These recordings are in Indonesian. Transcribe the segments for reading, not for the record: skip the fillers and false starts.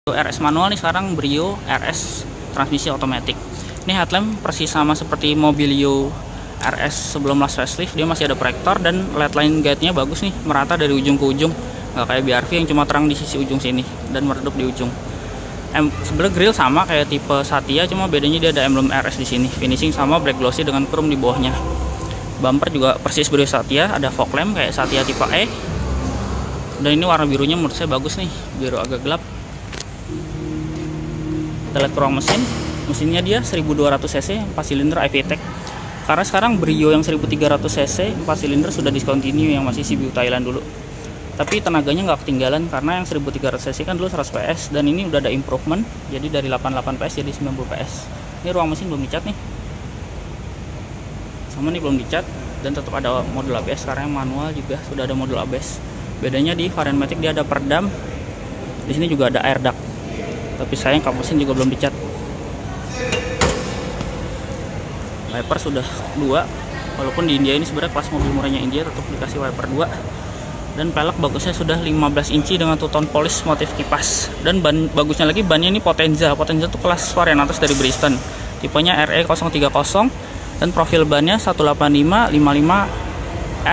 RS manual nih, sekarang Brio RS transmisi otomatis. Ini headlamp persis sama seperti Mobilio RS sebelum last facelift. Dia masih ada proyektor dan LED line guide-nya bagus nih, merata dari ujung ke ujung, nggak kayak BRV yang cuma terang di sisi ujung sini dan meredup di ujung. Sebenarnya grill sama kayak tipe Satya, cuma bedanya dia ada emblem RS di sini. Finishing sama black glossy dengan chrome di bawahnya. Bumper juga persis Brio Satya, ada fog lamp kayak Satya tipe E. Dan ini warna birunya menurut saya bagus nih, biru agak gelap. Kita lihat ruang mesin. Mesinnya dia 1200 cc 4 silinder iVTEC. Karena sekarang Brio yang 1300 cc 4 silinder sudah discontinue, yang masih CBU Thailand dulu. Tapi tenaganya nggak ketinggalan karena yang 1300 cc kan dulu 100 PS dan ini udah ada improvement, jadi dari 88 PS jadi 90 PS. Ini ruang mesin belum dicat nih. Sama nih belum dicat dan tetap ada modul ABS, karena yang manual juga sudah ada modul ABS. Bedanya di varian Matic dia ada peredam. Di sini juga ada air duct. Tapi sayang kap mesin juga belum dicat. Wiper sudah 2, walaupun di India ini sebenarnya kelas mobil murahnya India tetap dikasih wiper 2. Dan pelek bagusnya sudah 15 inci dengan two-tone polish motif kipas. Dan ban bagusnya lagi, bannya ini Potenza. Potenza itu kelas varian atas dari Bridgestone. Tipenya RE030 dan profil bannya 185 55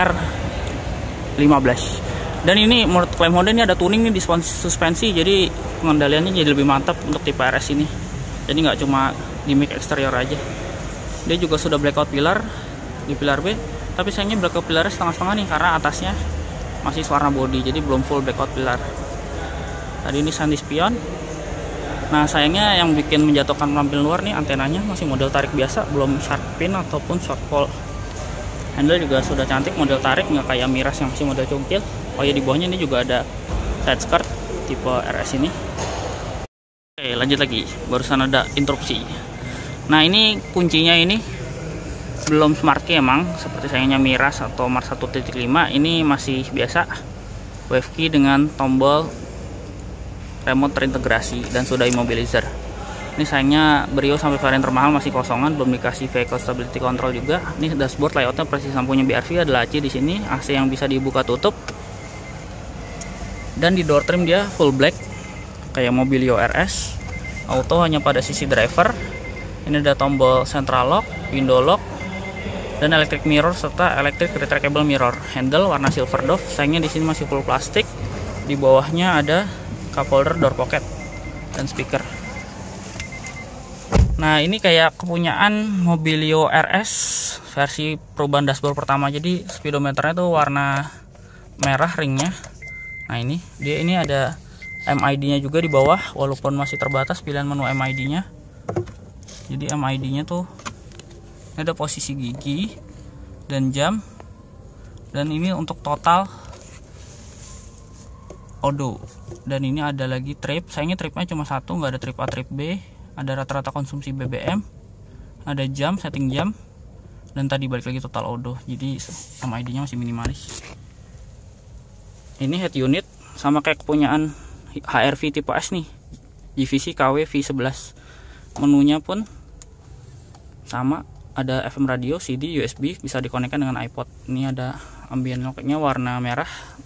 R15. Dan ini menurut klaim Honda ini ada tuning nih di suspensi, jadi pengendaliannya jadi lebih mantap untuk tipe RS ini. Jadi nggak cuma gimmick eksterior aja. Dia juga sudah blackout pilar di pilar B, tapi sayangnya blackout pilarnya setengah-setengah nih karena atasnya masih warna body, jadi belum full blackout pilar. Tadi ini sandi spion. Nah sayangnya yang bikin menjatuhkan penampil luar nih, antenanya masih model tarik biasa, belum shark pin ataupun short pole. Handle juga sudah cantik, model tarik, nggak kayak Miras yang masih model cungkil. Oh ya, di bawahnya ini juga ada side skirt tipe RS ini. Oke, lanjut lagi. Barusan ada interupsi. Nah ini kuncinya ini belum smart key emang, seperti sayangnya Miras atau Mars 1.5. Ini masih biasa wave key dengan tombol remote terintegrasi dan sudah immobilizer. Ini sayangnya Brio sampai varian termahal masih kosongan, belum dikasih vehicle stability control juga. Ini dashboard layoutnya persis lampunya BRV, ada laci di sini, AC yang bisa dibuka tutup. Dan di door trim dia full black kayak Mobilio RS. Auto hanya pada sisi driver. Ini ada tombol central lock, window lock, dan electric mirror serta electric retractable mirror. Handle warna silver dove. Sayangnya di sini masih full plastik. Di bawahnya ada cup holder, door pocket, dan speaker. Nah ini kayak kepunyaan Mobilio RS versi perubahan dashboard pertama. Jadi speedometernya tuh warna merah ringnya. Nah ini dia, ini ada MID-nya juga di bawah, walaupun masih terbatas pilihan menu MID-nya. Jadi MID-nya tuh ini ada posisi gigi dan jam. Dan ini untuk total odo. Dan ini ada lagi trip. Sayangnya tripnya cuma satu, nggak ada trip A, trip B. Ada rata-rata konsumsi BBM. Ada jam, setting jam. Dan tadi balik lagi total odo. Jadi MID-nya masih minimalis. Ini head unit sama kayak kepunyaan HR-V tipe S nih, GVC KW V11. Menunya pun sama, ada FM radio, CD, USB, bisa dikonekkan dengan iPod. Ini ada ambient lock-nya warna merah.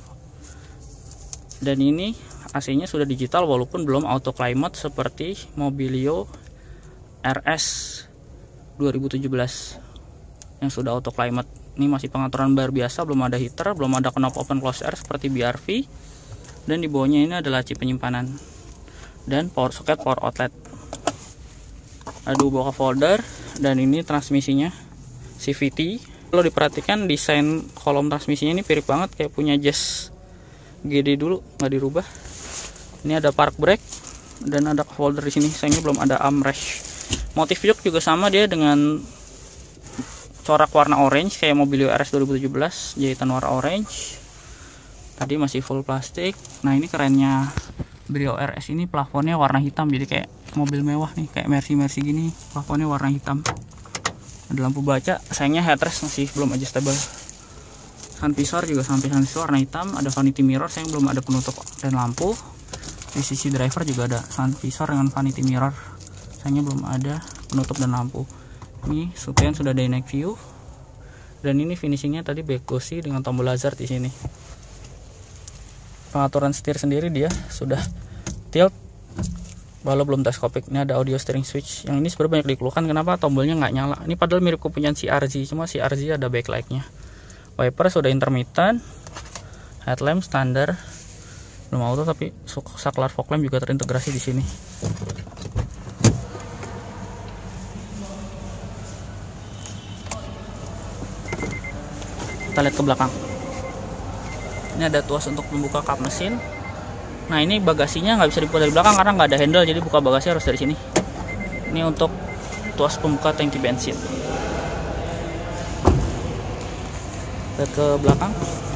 Dan ini AC-nya sudah digital walaupun belum auto climate seperti Mobilio RS 2017 yang sudah auto climate. Ini masih pengaturan bar biasa, belum ada heater, belum ada knob open close air seperti BRV. Dan di bawahnya ini ada laci penyimpanan dan power socket, power outlet. Ada 2 buah folder dan ini transmisinya CVT. Kalau diperhatikan desain kolom transmisinya ini mirip banget kayak punya Jazz GD dulu, nggak dirubah. Ini ada park brake dan ada folder di sini. Sayangnya belum ada armrest. Motif jok juga sama dia dengan corak warna orange kayak Mobilio RS 2017, jahitan warna orange. Tadi masih full plastik. Nah ini kerennya Brio RS ini, plafonnya warna hitam, jadi kayak mobil mewah nih, kayak Mercy gini, plafonnya warna hitam. Ada lampu baca. Sayangnya headrest masih belum adjustable. Sun visor juga sampai sun visor warna hitam. Ada vanity mirror, sayang belum ada penutup dan lampu. Di sisi driver juga ada sun visor dengan vanity mirror, sayangnya belum ada penutup dan lampu. Ini supaya sudah dynamic view. Dan ini finishingnya tadi black glossy dengan tombol hazard di sini. Pengaturan setir sendiri dia sudah tilt Balok belum teleskopik. Ini ada audio steering switch. Yang ini sebenarnya banyak dikeluhkan kenapa tombolnya nggak nyala. Ini padahal mirip kepunyaan CRZ, cuma CRZ ada backlightnya. Wiper sudah intermittent. Headlamp standar. Belum auto tapi saklar fog lamp juga terintegrasi di sini. Kita lihat ke belakang. Ini ada tuas untuk membuka kap mesin. Nah ini bagasinya nggak bisa dibuka dari belakang karena nggak ada handle, jadi buka bagasi harus dari sini. Ini untuk tuas pembuka tangki bensin. Lihat ke belakang.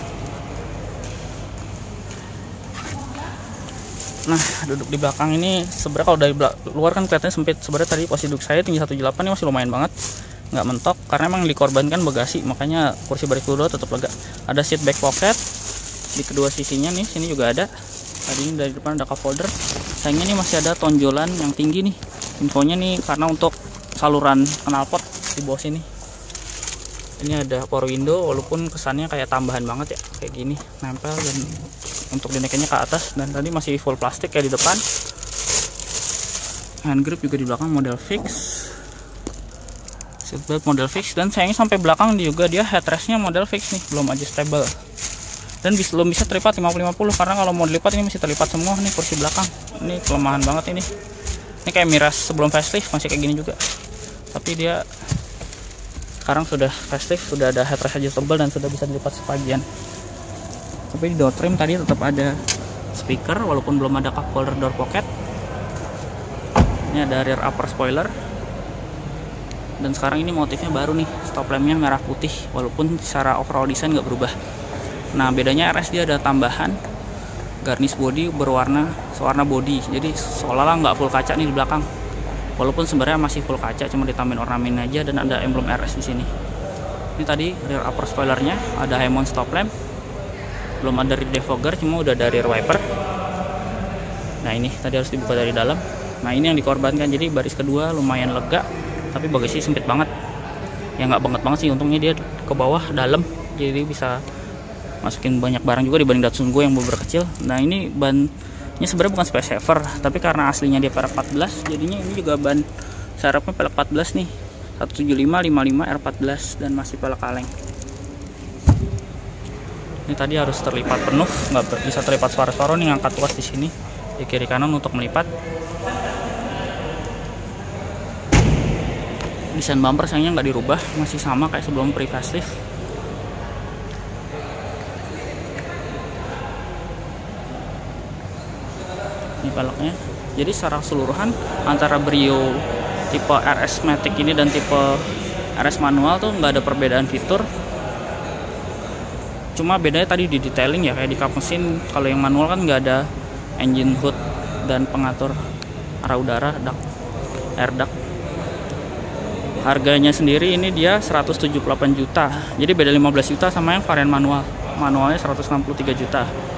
Nah duduk di belakang ini sebenarnya kalau dari luar kan kelihatannya sempit. Sebenarnya tadi posisi duduk saya tinggi 178 ini masih lumayan banget, nggak mentok karena emang dikorbankan bagasi, makanya kursi baris kedua tetap lega. Ada seat back pocket di kedua sisinya nih, sini juga ada. Tadi ini dari depan ada cup holder. Sayangnya nih masih ada tonjolan yang tinggi nih. Infonya nih karena untuk saluran knalpot di bawah sini. Ini ada power window walaupun kesannya kayak tambahan banget ya, kayak gini nempel, dan untuk dinaikannya ke atas. Dan tadi masih full plastik kayak di depan. Hand grip juga di belakang model fix. Seatbelt model fix, dan sayangnya sampai belakang juga dia headrestnya model fix nih, belum adjustable. Dan belum bisa terlipat 50-50 karena kalau mau dilipat ini masih terlipat semua nih kursi belakang. Ini kelemahan banget ini. Ini kayak Miras sebelum facelift masih kayak gini juga. Tapi dia sekarang sudah facelift, sudah ada headrest adjustable dan sudah bisa dilipat sebagian. Tapi di door trim tadi tetap ada speaker walaupun belum ada cup holder door pocket. Ini ada rear upper spoiler. Dan sekarang ini motifnya baru nih, stop lampnya merah putih walaupun secara overall design nggak berubah. Nah bedanya RS dia ada tambahan garnish body sewarna body, jadi seolah-olah nggak full kaca nih di belakang, walaupun sebenarnya masih full kaca, cuma ditambahin ornamen aja, dan ada emblem RS di sini. Ini tadi rear upper spoilernya, ada high mount stop lamp, belum ada rear defogger, cuma udah ada rear wiper. Nah ini tadi harus dibuka dari dalam. Nah ini yang dikorbankan, jadi baris kedua lumayan lega, tapi bagasi sempit banget. Ya nggak banget sih, untungnya dia ke bawah dalam, jadi bisa masukin banyak barang juga dibanding Datsun Go yang beberapa kecil. Nah ini bannya sebenarnya bukan space saver, tapi karena aslinya dia pelek 14, jadinya ini juga ban serepnya pelek 14 nih, 175 55 R14 dan masih pelek kaleng. Ini tadi harus terlipat penuh, nggak bisa terlipat separuh-separuh nih, ngangkat tuas di sini di kiri kanan untuk melipat. Desain bumper sayangnya nggak dirubah, masih sama kayak sebelum pre-facelift. Ini peleknya. Jadi secara keseluruhan antara Brio tipe RS Matic ini dan tipe RS manual tuh nggak ada perbedaan fitur. Cuma bedanya tadi di detailing ya, kayak di kap mesin kalau yang manual kan nggak ada engine hood dan pengatur arah udara, air duct. Harganya sendiri ini dia 178 juta. Jadi beda 15 juta sama yang varian manual. Manualnya 163 juta.